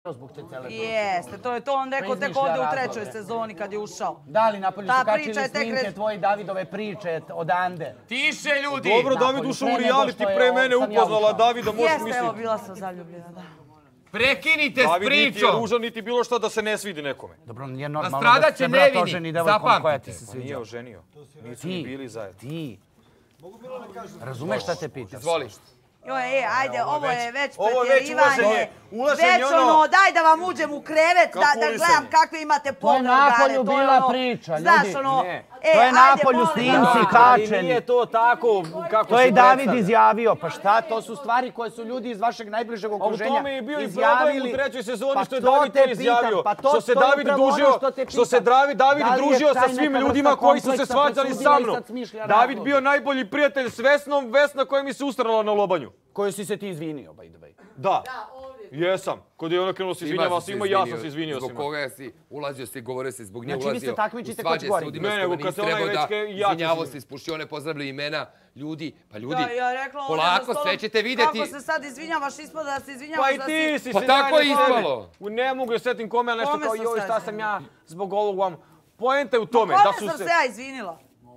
zbog te cele priče. Jeste, to je to on rekao tek ovde u trećoj sezoni kad je ušao. Da li napolju su kačili snimke tvoje Davidove priče odande? Tiše, ljudi! Dobro, David ušao u reality pre mene, upoznala Davida, možeš misliti. Jeste, evo, bila sam zaljubljena, da. Prekinite s pričom! David niti je ružan, niti bilo šta da se ne svidi nekome. Dobro, nije normalno da se brat oženi devojkom koja ti se sviđa. Nije oženio. Nisu ni bili zajedno. Ti. Razumeš šta te pitaš? Izvoli. Joj, ajde, ovo je već pretjerivanje. Već ono, daj da vam uđem u krevet, da gledam kakve imate polne organe. To je napolju bila priča, ljudi. Znaš, ono, to je napolju snimci kačeni. Nije to tako kako to je David izjavio. Pa šta, to su stvari koje su ljudi iz vašeg najbližeg okruženja izjavili. U tome je bio i problem u trećoj sezoni što je David to izjavio. Što se David družio sa svim ljudima koji su se svađali sa mnom. David bio najbolji prijatelj s Vesnom, Vesna koja mi se ustrala na lobanju. Koju si se ti izvinio, by the way. Da. Jesam. Kod je ona krenuo se izvinjava svima, ja sam se izvinio svima. Zbog koga si ulazio si, govorio si, zbog nje ulazio. Znači vi se takmičite ko će gori. Ne, nego kad se ona je već izvinjavao se, ispuštio one pozdravili imena ljudi. Pa ljudi, polako, sve ćete vidjeti. Kako se sad izvinjavaš, ispada da se izvinjavaš da si... Pa i ti si se... Pa tako je ispalo. Ne mogu da setim kome, ali nešto kao joj, šta sam ja zbog ovog vam. Poenta je u tome da su se... Kome sam se ja izvinila?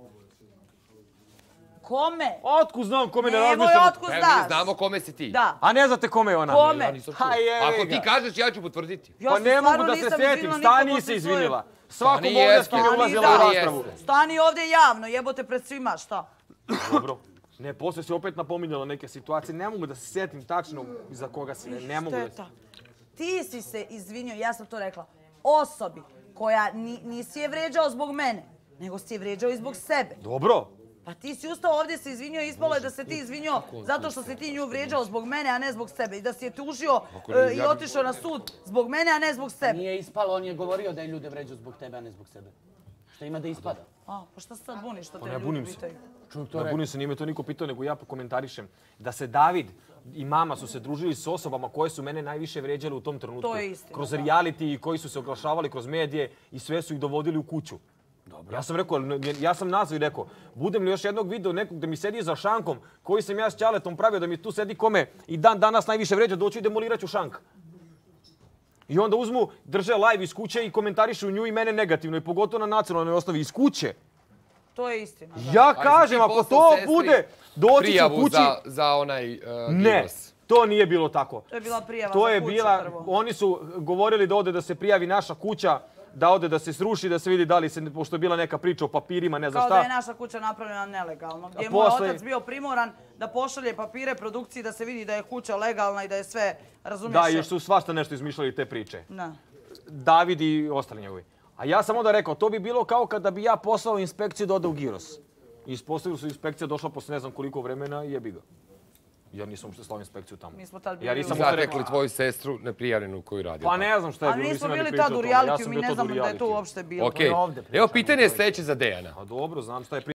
Kome? Otkud znam kome ne razmišljamo? Nemoj otkud znaš. Mi znamo kome si ti. Da. A ne znate kome je ona? Kome? Ako ti kažeš, ja ću potvrditi. Pa ne mogu da se sjetim. Stani se izvinila. Svakom ovdje s kim je ulazila u raspravu. Stani ovdje javno, jebote pred svima, šta? Dobro. Ne, posle si opet napominjala neke situacije. Ne mogu da se sjetim tačno za koga si. Ne mogu da se... Ti si se izvinio, ja sam to rekla, osobi koja nisi je vređao zbog mene, nego si je vređao i zbog sebe. Dobro. Pa ti si ustao ovdje se izvinio i ispalo je da se ti izvinio zato što si ti nju vrijeđao zbog mene, a ne zbog sebe. I da si je tužio i otišao na sud zbog mene, a ne zbog sebe. Nije ispalo, on je govorio da je ljude vređao zbog tebe, a ne zbog sebe. Šta ima da ispada? Pa šta se sad buniš što te ljudi pitaju? Ne bunim se, nije me to niko pitao, nego ja komentarišem da se David i mama su se družili s osobama koje su mene najviše vređale u tom trenutku. To je istina. Kroz reality i koji su se oglašavali kroz medije i sve su ih dovodili u kuću. Ja sam rekao, ja sam nazvao i rekao, budem li još jednog video nekog da mi sedi za šankom koji sam ja s Ćaletom pravio da mi tu sedi kome i dan danas najviše vređa, doću i demoliraću šank. I onda uzmu, drže live iz kuće i komentarišu nju i mene negativno i pogotovo na nacionalnoj osnovi iz kuće. To je istina. Ja kažem, ako to bude, doći ću kući... Prijavu za onaj divorce. Ne, to nije bilo tako. To je bila prijava za kuća prvo. Oni su govorili da ode da se prijavi naša kuća, da ode da se sruši, da se vidi da li se, pošto je bila neka priča o papirima, ne znam šta. Kao da je naša kuća napravljena nelegalno, gdje je moj otac bio primoran da pošalje papire produkciji da se vidi da je kuća legalna i da je sve, razumiješ? Da, još su svašta nešto izmišljali te priče. Da. David i ostali njegovi. A ja sam onda rekao, to bi bilo kao kada bi ja poslao inspekciju da ode u Giros. I ispostavili su inspekcija došla posle ne znam koliko vremena i jebi ga. Ja nisam uopšte slao inspekciju tamo. Mi smo tad bili zatekli tvoju sestru neprijavljenu koju radio. Pa ne znam šta je bilo. Ali nismo bili tad u realitiju, mi ne znamo da je to uopšte bilo. Okej, evo pitanje je sljedeće za Dejana. A dobro, znam šta je